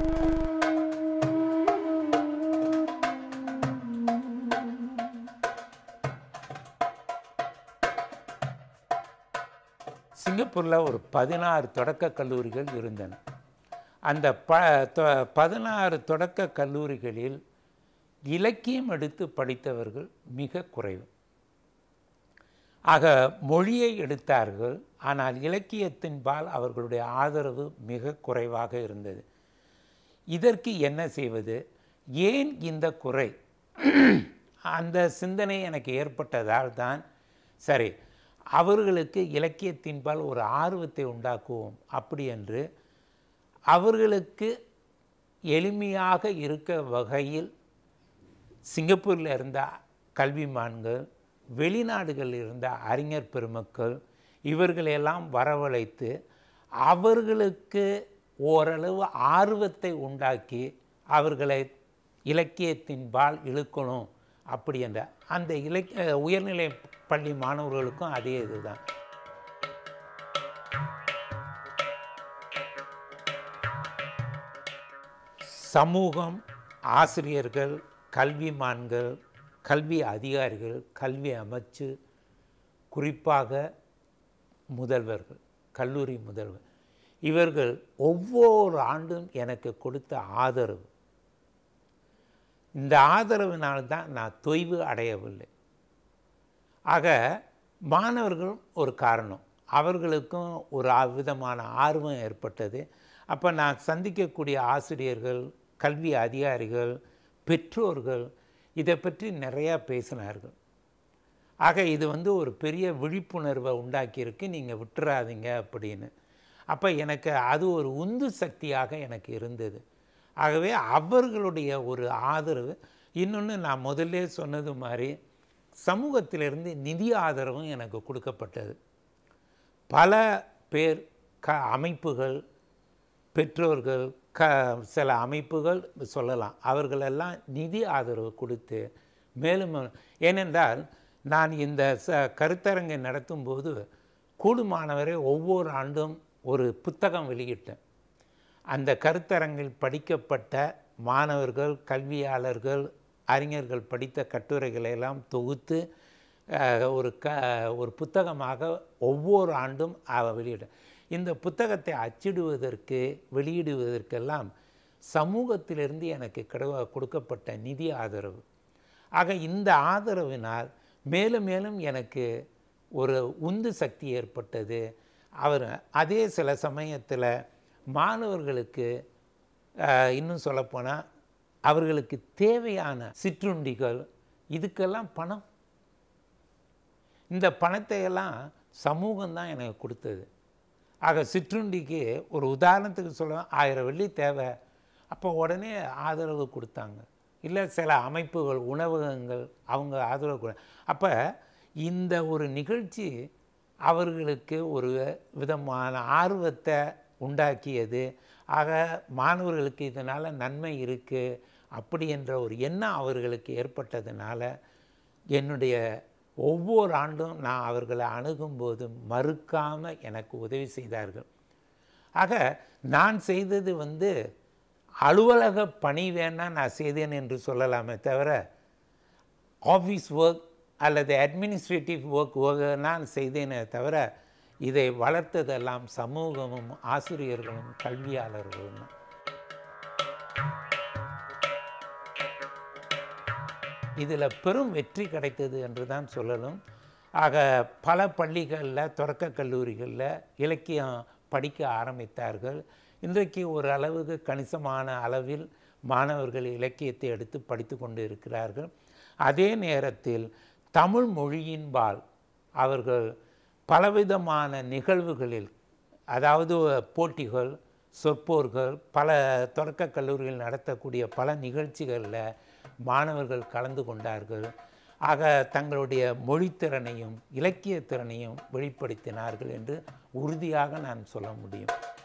சிங்கப்பூரில் ஒரு 16 தொடக்க கல்லூரிகள் இருந்தன. அந்த 16 தொடக்க கல்லூரிகளில் இலக்கியம் எடுத்து படித்தவர்கள் மிக குறைவு. ஆக மொழியை எடுத்தார்கள், ஆனால் இலக்கியத்தின்பால் அவர்களுடைய ஆதரவு மிக குறைவாக இருந்தது. இதற்கு என்ன செய்வது, ஏன் இந்த குறை? அந்த சிந்தனை எனக்கு ஏற்பட்டதால் தான் சரி அவர்களுக்கு இலக்கியத்தின்பால் ஒரு ஆர்வத்தை உண்டாக்குவோம் அப்படி என்று அவர்களுக்கு எளிமையாக இருக்க வகையில் சிங்கப்பூரில் இருந்த கல்விமான்கள், வெளிநாடுகளில் இருந்த அறிஞர் பெருமக்கள் இவர்களெல்லாம் வரவழைத்து அவர்களுக்கு ஓரளவு ஆர்வத்தை உண்டாக்கி அவர்களை இலக்கியத்தின்பால் இழுக்கணும் அப்படி என்ற அந்த உயர்நிலை பள்ளி மாணவர்களுக்கும் அதே இதுதான். சமூகம், ஆசிரியர்கள், கல்விமான்கள், கல்வி அதிகாரிகள், கல்வி அமைச்சு, குறிப்பாக முதல்வர்கள், கல்லூரி முதல்வர், இவர்கள் ஒவ்வொரு ஆண்டும் எனக்கு கொடுத்த ஆதரவு, இந்த ஆதரவினால்தான் நான் தொய்வு அடையவில்லை. ஆக மாணவர்கள் ஒரு காரணம், அவர்களுக்கும் ஒரு விதமான ஆர்வம் ஏற்பட்டது. அப்போ நான் சந்திக்கக்கூடிய ஆசிரியர்கள், கல்வி அதிகாரிகள், பெற்றோர்கள் இதை பற்றி நிறையா பேசினார்கள். ஆக இது ஒரு பெரிய விழிப்புணர்வை உண்டாக்கியிருக்கு, நீங்கள் விட்டுறாதீங்க அப்படின்னு. அப்போ எனக்கு அது ஒரு உந்து சக்தியாக எனக்கு இருந்தது. ஆகவே அவர்களுடைய ஒரு ஆதரவு. இன்னொன்று, நான் முதல்ல சொன்னது மாதிரி சமூகத்திலிருந்து நிதி ஆதரவும் எனக்கு கொடுக்கப்பட்டது. பல பேர், அமைப்புகள், பெற்றோர்கள், சில அமைப்புகள் சொல்லலாம், அவர்களெல்லாம் நிதி ஆதரவு கொடுத்து மேலும், ஏனென்றால் நான் இந்த கருத்தரங்கை நடத்தும்போது கூடுமானவரை ஒவ்வொரு ஆண்டும் ஒரு புத்தகம் வெளியிட்டேன். அந்த கருத்தரங்கில் படிக்கப்பட்ட மாணவர்கள், கல்வியாளர்கள், அறிஞர்கள் படித்த கட்டுரைகளை எல்லாம் தொகுத்து ஒரு புத்தகமாக ஒவ்வொரு ஆண்டும் வெளியிட்டேன். இந்த புத்தகத்தை அச்சிடுவதற்கு, வெளியிடுவதற்கெல்லாம் சமூகத்திலிருந்து எனக்கு கொடுக்கப்பட்ட நிதி ஆதரவு. ஆக இந்த ஆதரவினால் மேலும் மேலும் எனக்கு ஒரு உந்து சக்தி ஏற்பட்டது. அதே சில சமயத்தில் மாணவர்களுக்கு இன்னும் சொல்லப்போனால் அவர்களுக்கு தேவையான சிற்றுண்டிகள், இதுக்கெல்லாம் பணம், இந்த பணத்தையெல்லாம் சமூகம்தான் எனக்கு கொடுத்தது. ஆக சிற்றுண்டிக்கு ஒரு உதாரணத்துக்கு சொல்ல 1000 வெள்ளி தேவை, அப்போ உடனே ஆதரவு கொடுத்தாங்க. இல்லை சில அமைப்புகள், உணவகங்கள், அவங்க ஆதரவு கொடு. அப்போ இந்த ஒரு நிகழ்ச்சி அவர்களுக்கு ஒரு விதமான ஆர்வத்தை உண்டாக்கியது. ஆக மாணவர்களுக்கு இதனால் நன்மை இருக்குது அப்படி என்ற ஒரு எண்ணம் அவர்களுக்கு ஏற்பட்டதுனால என்னுடைய ஒவ்வொரு ஆண்டும் நான் அவர்களை அணுகும்போது மறுக்காமல் எனக்கு உதவி செய்தார்கள். ஆக நான் செய்தது அலுவலக பணி வேணால் நான் செய்தேன் என்று சொல்லலாமே தவிர, ஆஃபீஸ் ஒர்க் அல்லது அட்மினிஸ்ட்ரேட்டிவ் ஒர்க் நான் செய்தேனே தவிர, இதை வளர்த்ததெல்லாம் சமூகமும் ஆசிரியர்களும் கல்வியாளர்களும். இதில் பெரும் வெற்றி கிடைத்தது என்று தான் சொல்லணும். ஆக பல பள்ளிகளில், தொடக்க கல்லூரிகளில் இலக்கியம் படிக்க ஆரம்பித்தார்கள். இன்றைக்கு ஒரு அளவுக்கு கணிசமான அளவில் மாணவர்கள் இலக்கியத்தை எடுத்து படித்து கொண்டு இருக்கிறார்கள். அதே நேரத்தில் தமிழ் மொழியின்பால் அவர்கள் பலவிதமான நிகழ்வுகளில், அதாவது போட்டிகள், சொற்பொர்கள், பல தொடக்க கல்லூரிகள் நடத்தக்கூடிய பல நிகழ்ச்சிகளில் மாணவர்கள் கலந்து கொண்டார்கள். ஆக தங்களுடைய மொழித்திறனையும் இலக்கிய திறனையும் வெளிப்படுத்தினார்கள் என்று உறுதியாக நான் சொல்ல முடியும்.